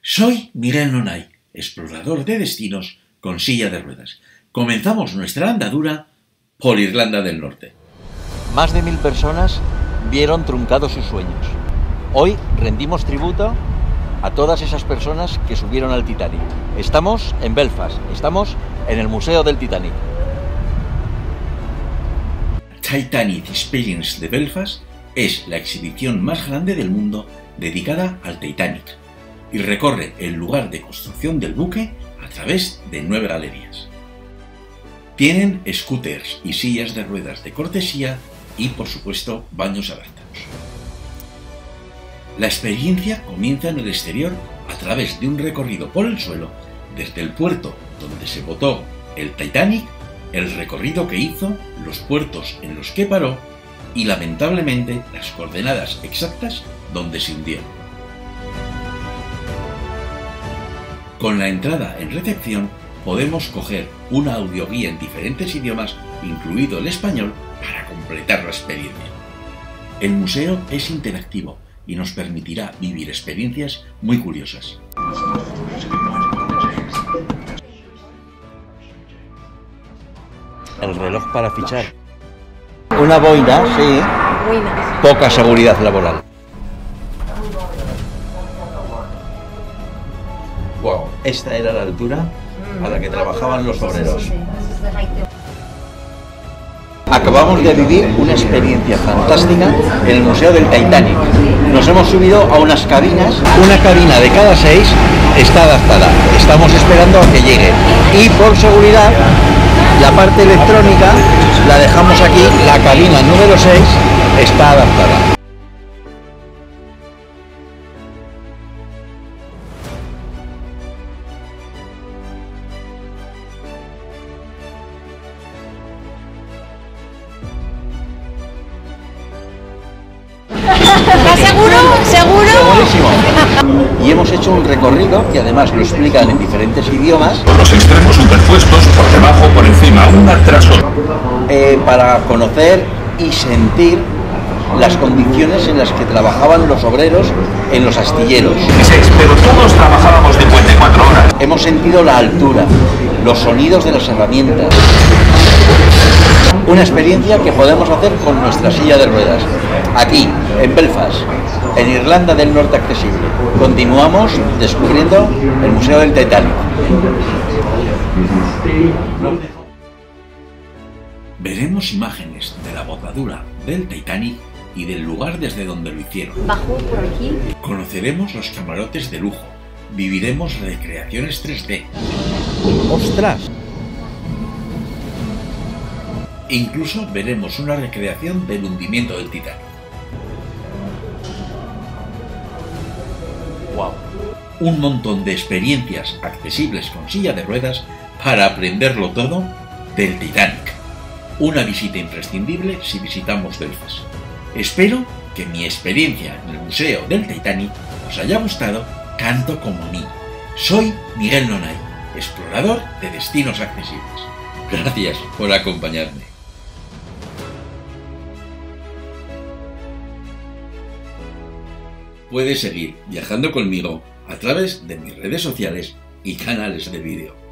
Soy Miguel Nonay, explorador de destinos con silla de ruedas. Comenzamos nuestra andadura por Irlanda del Norte. Más de 1000 personas vieron truncados sus sueños. Hoy rendimos tributo a todas esas personas que subieron al Titanic. Estamos en Belfast, estamos en el Museo del Titanic. Titanic Experience de Belfast es la exhibición más grande del mundo dedicada al Titanic y recorre el lugar de construcción del buque a través de 9 galerías. Tienen scooters y sillas de ruedas de cortesía y, por supuesto, baños adaptados. La experiencia comienza en el exterior a través de un recorrido por el suelo desde el puerto donde se botó el Titanic, el recorrido que hizo, los puertos en los que paró y, lamentablemente, las coordenadas exactas donde se hundió. Con la entrada en recepción podemos coger una audioguía en diferentes idiomas, incluido el español, para completar la experiencia. El museo es interactivo y nos permitirá vivir experiencias muy curiosas. El reloj para fichar. Una boina, sí. Boina. Poca seguridad laboral. Wow, esta era la altura a la que trabajaban los obreros. Acabamos de vivir una experiencia fantástica en el Museo del Titanic. Nos hemos subido a unas cabinas. Una cabina de cada 6 está adaptada. Estamos esperando a que llegue. Y por seguridad, la parte electrónica la dejamos aquí. La cabina número 6 está adaptada. ¿Estás seguro? ¿Seguro? Segurísimo. Y hemos hecho un recorrido que además lo explican en diferentes idiomas. Con los extremos superpuestos, por debajo, por encima, uno tras otro. Para conocer y sentir las condiciones en las que trabajaban los obreros en los astilleros. Pero todos trabajábamos 54 horas. Hemos sentido la altura, los sonidos de las herramientas. Una experiencia que podemos hacer con nuestra silla de ruedas. Aquí, en Belfast, en Irlanda del Norte accesible. Continuamos descubriendo el Museo del Titanic. Veremos imágenes de la botadura del Titanic y del lugar desde donde lo hicieron. Bajo por aquí. Conoceremos los camarotes de lujo. Viviremos recreaciones 3D. ¡Ostras! Incluso veremos una recreación del hundimiento del Titanic. ¡Wow! Un montón de experiencias accesibles con silla de ruedas para aprenderlo todo del Titanic. Una visita imprescindible si visitamos Belfast. Espero que mi experiencia en el Museo del Titanic os haya gustado tanto como a mí. Soy Miguel Nonay, explorador de destinos accesibles. Gracias por acompañarme. Puedes seguir viajando conmigo a través de mis redes sociales y canales de vídeo.